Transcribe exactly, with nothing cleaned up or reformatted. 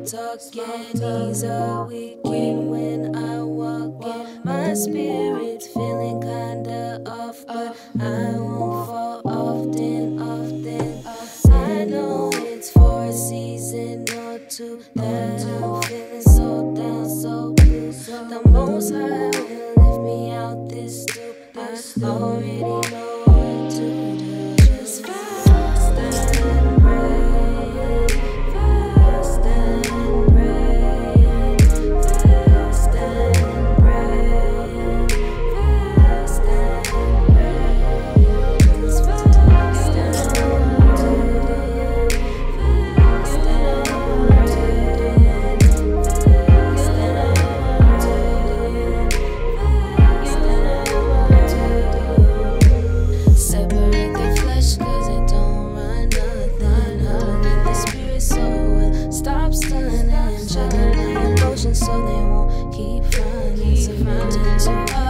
talk, and he's a weekend when I walk in. My spirit's feeling kinda off, but I won't fall often, often. I know it's for a season or two that I'm feeling so down, so blue. The Most High will lift me out this stoop. I already know what to do. Just fast and pray, fast and pray, fast and pray, fast and pray. Just fast and pray, fast and pray, fast and pray. Separate the flesh, cause it don't run nothing. Huddling the spirit so well. Stop stunning, checking my emotions so they won't keep running. Surrounded to